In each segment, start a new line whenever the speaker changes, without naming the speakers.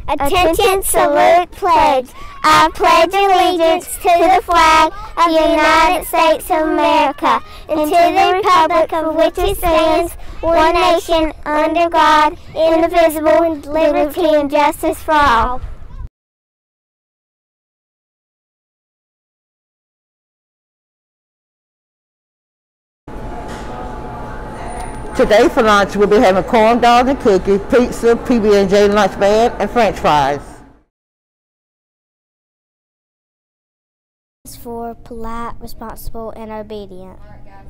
Attention, salute, pledge. I pledge allegiance to the flag of the United States of America and to the republic for which it stands, one nation, under God, indivisible, with liberty and justice for all.
Today for lunch we'll be having corn dogs and cookies, pizza, PB&J lunch bag, and French fries.
For polite, responsible, and obedient.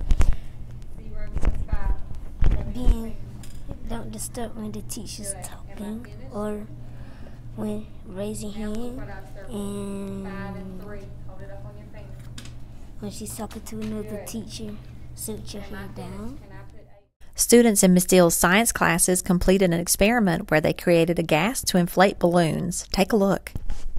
Being, don't disturb when the teacher's talking or when raising hand, and when she's talking to another teacher, sit your head down.
Students in Ms. Dill's science classes completed an experiment where they created a gas to inflate balloons. Take a look.